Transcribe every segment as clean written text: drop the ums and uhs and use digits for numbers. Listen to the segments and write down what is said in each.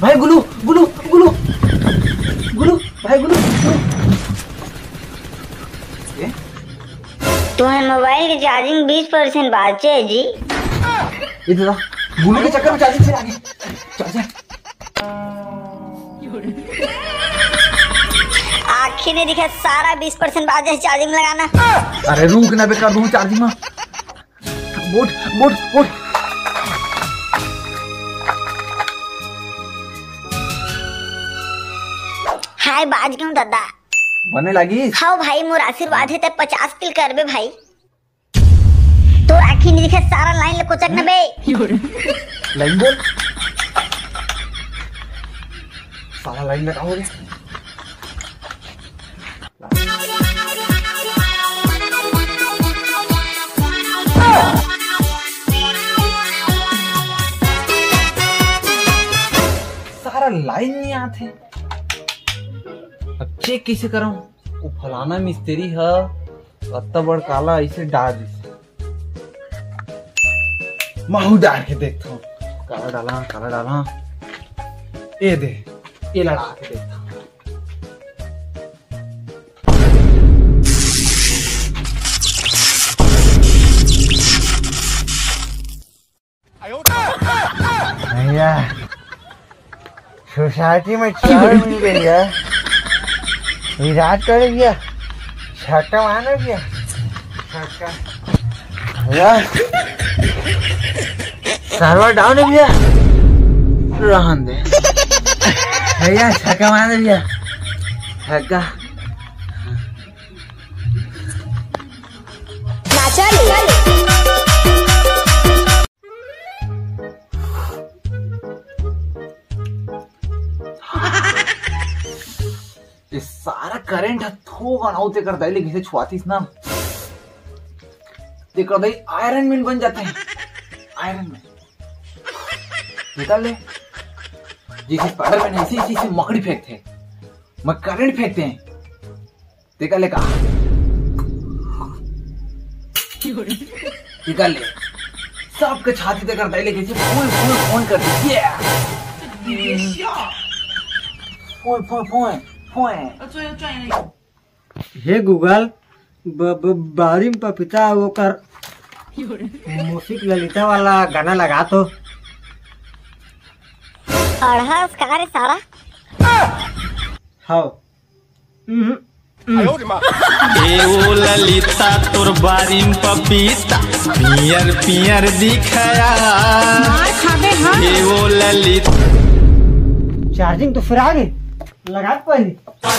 भाई गुलू गुलू गुलू गुलू भाई गुलू। तुम्हारे मोबाइल की चार्जिंग 20% बाचे है जी। इधर गुलू के चक्कर में चार्जिंग से आगे चल। आखिर ने दिखा सारा 20% बाचे चार्जिंग लगाना। अरे रुक ना बेकार दूं चार्जिंग में। Boat boat boat. हाय बाज क्यों दादा बने लगी। हाँ भाई मोर आशीर्वाद है ते 50 किल करबे भाई। तो आखिर ने दिखा सारा लाइन ले कोचक न बे। लाइन बोल सारा लाइन लगाओगे। सारा लाइन नहीं आते। अब चेक कैसे कराऊं? वो फलाना मिस्त्री है अत्ता बड़ काला ऐसे डाल दी। माहू डाल के देखता हूँ। काला डाला ये दे ये लड़ा के देखता हूँ। भैया सोसाइटी में चार मिल गई है। विराट कर गया छक्का मारना गया छक्का भैया सर्वर डाउन है भैया। रहन दे भैया छक्का मारना भैया छक्का। ये सारा करंट थो बनाते करता है लेकिन छुआतीस ना ते कर दे आयरन मैन बन जाते हैं। आयरन मैन निकाल ले जैसे स्पाइडरमैन ऐसे ऐसे मकड़ी फेंकते हैं मैं करंट फेंकते हैं। निकाल ले कहा निकाल ले सबके छाती ते करता है लेकिन फोन फोन फोन कर दे। Phone phone phone hey Google बारी में पपीता वो कर म्यूजिक ललिता वाला गाना लगा तो। रे सारा हाँ ओ ललिता तोर बारी में पपीता पियर पियर दिखाया। ओ ललिता चार्जिंग तो फिर आ गई लगा पहले।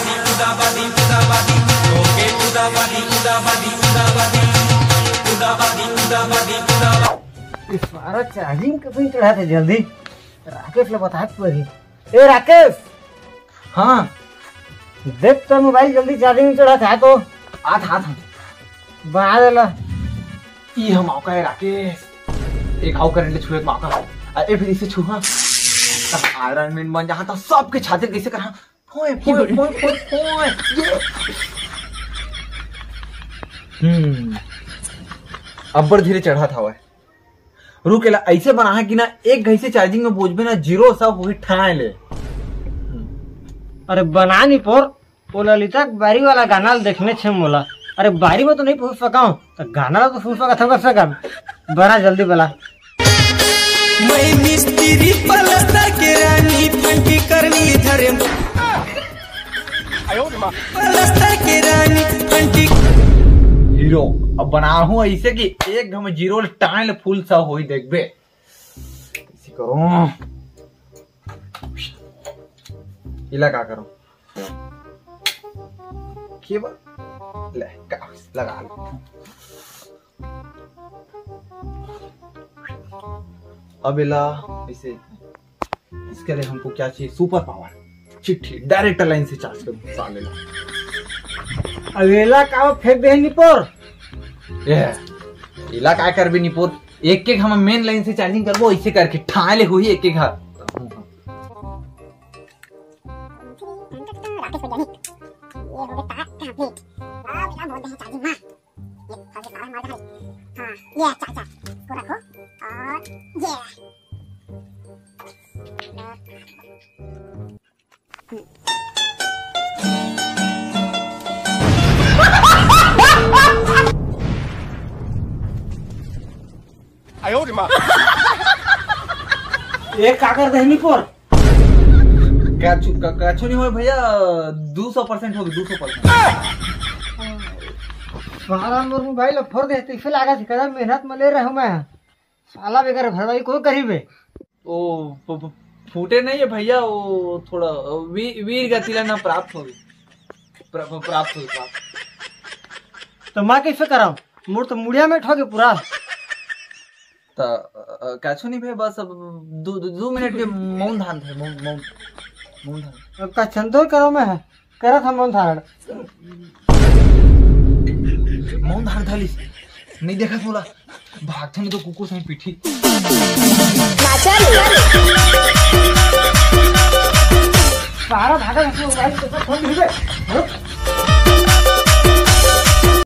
सारा चार्जिंग कभी चढ़ा थे जल्दी राकेश ले बता पड़ी। ए राकेश हाँ देख तो मोबाइल जल्दी चार्जिंग में चढ़ा था तो हाथ हाथ बना देला। ये हम मौका है राकेश एक हाउ करंट छुए मौका अरे फिर इसे छुआ आयरन मैन बन जहाँ था सबके छाती कैसे करा फोए फोए फोए फोए फोए। अब बड़ धीरे चढ़ा था वह रुकेला ऐसे बना है कि ना एक घई से चार्जिंग में बोझबे ना जीरो सब वही ठाए ले। अरे बना नहीं पोर वो ललिता बारी वाला गाना देखने छे मोला। अरे बारी में तो नहीं पूछ सका हूँ तो गाना तो पूछ सका था कर सका बड़ा जल्दी बोला। मैं मिस्त्री पलस्तर के रानी फंटी करनी धरे पलस्तर के रानी फंटी हीरो। अब बना हूँ ऐसे कि एक घम जीरो टाइल फुल सा हो ही देख बे ऐसे करो इला का करो ले लगा लो। अब इला इसे इसके लिए हमको क्या चाहिए सुपर पावर चिट्ठी डायरेक्ट लाइन से चार्ज कर साले ला। अवेला का फेंक दे निपोर ये इला का कर भी निपोर एक एक हम मेन लाइन से चार्जिंग करबो ऐसे करके ठाले हुई एक एक हाथ। ये चाचा को रखो और ये एक काकर दहनी पर कछु नहीं हो भैया, 200% होगी, 200%। साला मोर मोबाइल फोड़ दे तो फिर आगे से कदम मेहनत में ले रहा हूँ मैं। साला बेकार भरवाई कोई गरीब है। ओ फूटे नहीं है भैया, वो थोड़ा वीर गतिला ना प्राप्त होगी, प्राप्त होगी। तो मैं कैसे कराऊं? मोर तो मुड़िया में ठोके पूरा। तो कछु नहीं भैया, बस अब 2 मिनट के मौन धारण थे, मौन धारण। अब का चंदोर करो मैं करा था मौन धारण। मौन धारण थाली नहीं देखा बोला, भागते नहीं तो कुकुर से पीठी। सारा भागा मोबाइल फोन